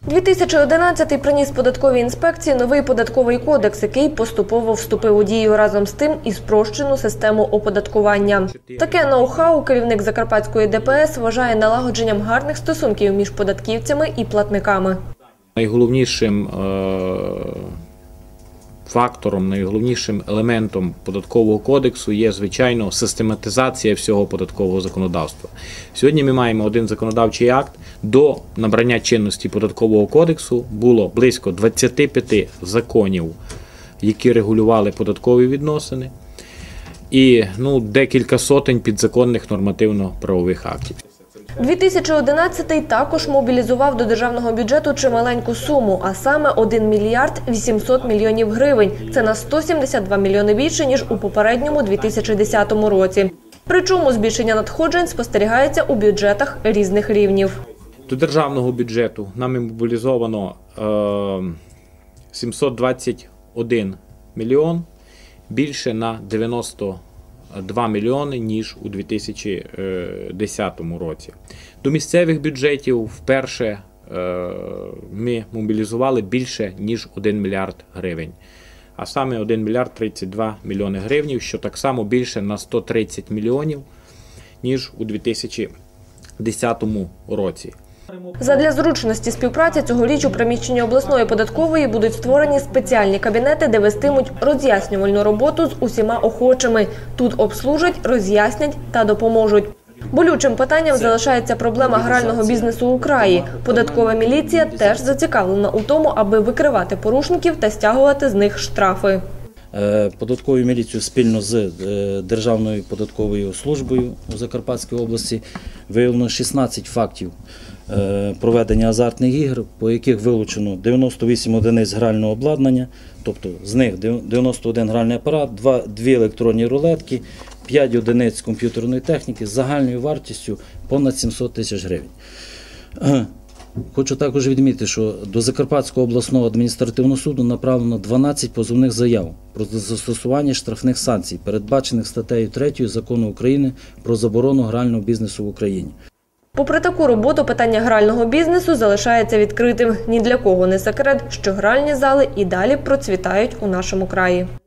2011-й приніс податковій інспекції новий податковий кодекс, який поступово вступив у дію, разом з тим і спрощену систему оподаткування. Таке ноу-хау керівник Закарпатської ДПС вважає налагодженням гарних стосунків між податківцями і платниками. Найголовнішим фактором, найголовнішим елементом податкового кодексу є, звичайно, систематизація всього податкового законодавства. Сьогодні ми маємо один законодавчий акт. До набрання чинності податкового кодексу було близько 25 законів, які регулювали податкові відносини, і декілька сотень підзаконних нормативно-правових актів. 2011-й також мобілізував до державного бюджету чималеньку суму, а саме 1 мільярд 800 мільйонів гривень. Це на 172 мільйони більше, ніж у попередньому 2010 році. Причому збільшення надходжень спостерігається у бюджетах різних рівнів. До державного бюджету нами мобілізовано 721 мільйон, більше на 92 мільйони, ніж у 2010 році. До місцевих бюджетів вперше ми мобілізували більше, ніж 1 мільярд гривень. А саме 1 мільярд 32 мільйони гривень, що так само більше на 130 мільйонів, ніж у 2010 році. Задля зручності співпраці цьогоріч у приміщенні обласної податкової будуть створені спеціальні кабінети, де вестимуть роз'яснювальну роботу з усіма охочими. Тут обслужать, роз'яснять та допоможуть. Болючим питанням залишається проблема грального бізнесу у краї. Податкова міліція теж зацікавлена у тому, аби викривати порушників та стягувати з них штрафи. Податковою міліцією спільно з Державною податковою службою у Закарпатській області виявлено 16 фактів проведення азартних ігор, по яких вилучено 98 одиниць грального обладнання, тобто з них 91 гральний апарат, 2 електронні рулетки, 5 одиниць комп'ютерної техніки з загальною вартістю понад 700 тисяч гривень. Хочу також відмітити, що до Закарпатського обласного адміністративного суду направлено 12 позовних заяв про застосування штрафних санкцій, передбачених статтею 3 Закону України про заборону грального бізнесу в Україні. Попри таку роботу, питання грального бізнесу залишається відкритим. Ні для кого не секрет, що гральні зали і далі процвітають у нашому краї.